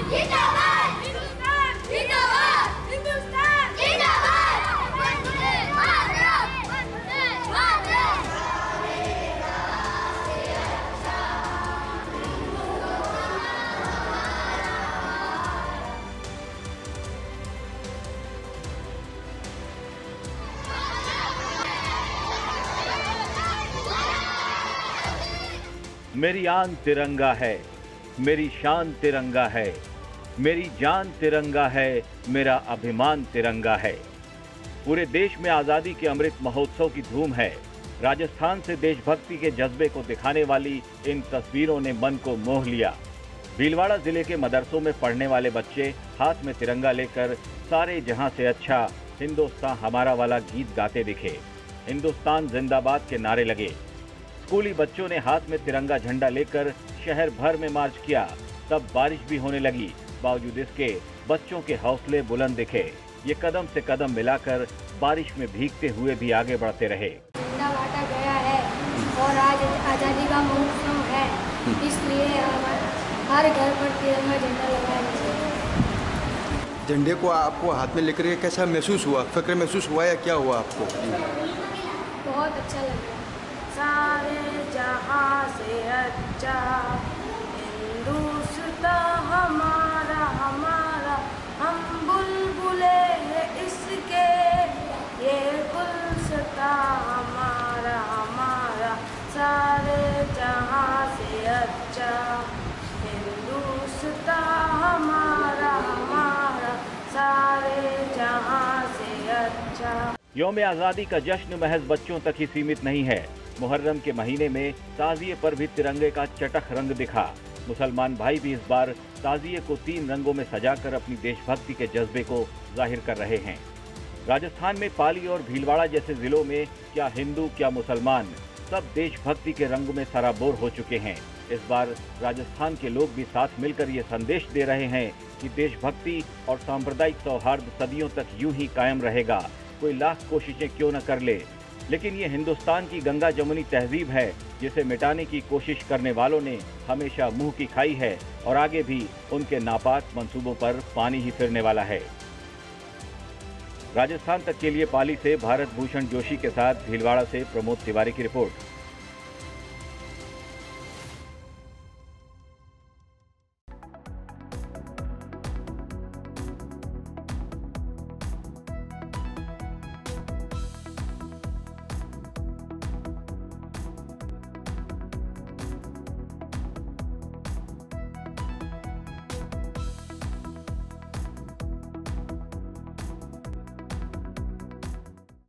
जिंदाबाद हिंदुस्तान, जिंदाबाद हिंदुस्तान, जिंदाबाद वंदे मातरम, वंदे मातरम। मेरी आन तिरंगा है, मेरी शान तिरंगा है, मेरी जान तिरंगा है, मेरा अभिमान तिरंगा है। पूरे देश में आजादी के अमृत महोत्सव की धूम है। राजस्थान से देशभक्ति के जज्बे को दिखाने वाली इन तस्वीरों ने मन को मोह लिया। भीलवाड़ा जिले के मदरसों में पढ़ने वाले बच्चे हाथ में तिरंगा लेकर सारे जहां से अच्छा हिंदुस्तान हमारा वाला गीत गाते दिखे। हिंदुस्तान जिंदाबाद के नारे लगे। स्कूली बच्चों ने हाथ में तिरंगा झंडा लेकर शहर भर में मार्च किया। तब बारिश भी होने लगी। बावजूद इसके बच्चों के हौसले बुलंद दिखे। ये कदम से कदम मिलाकर बारिश में भीगते हुए भी आगे बढ़ते रहे। झंडा बांटा गया है और आज आज़ादी का महोत्सव है, इसलिए हर घर पर तिरंगा झंडा लगाया गया। झंडे को आपको हाथ में लेकर के कैसा महसूस हुआ? फिक्र महसूस हुआ या क्या हुआ आपको? बहुत अच्छा लगा। सारे जहां से अच्छा हिंदुस्तान हमारा हमारा, हम बुलबुले हैं इसके, ये गुलशता हमारा हमारा, सारे जहां से अच्छा हिंदुस्तान हमारा हमारा, सारे जहां से अच्छा। यौम आजादी का जश्न महज बच्चों तक ही सीमित नहीं है। मुहर्रम के महीने में ताजिए पर भी तिरंगे का चटख रंग दिखा। मुसलमान भाई भी इस बार ताजिए को 3 रंगों में सजाकर अपनी देशभक्ति के जज्बे को जाहिर कर रहे हैं। राजस्थान में पाली और भीलवाड़ा जैसे जिलों में क्या हिंदू क्या मुसलमान, सब देशभक्ति के रंग में सराबोर हो चुके हैं। इस बार राजस्थान के लोग भी साथ मिलकर ये संदेश दे रहे हैं कि देशभक्ति और सांप्रदायिक सौहार्द सदियों तक यूं ही कायम रहेगा। कोई लाख कोशिशें क्यों न कर ले, लेकिन ये हिंदुस्तान की गंगा जमुनी तहजीब है जिसे मिटाने की कोशिश करने वालों ने हमेशा मुंह की खाई है और आगे भी उनके नापाक मंसूबों पर पानी ही फिरने वाला है। राजस्थान तक के लिए पाली से भारत भूषण जोशी के साथ भीलवाड़ा से प्रमोद तिवारी की रिपोर्ट।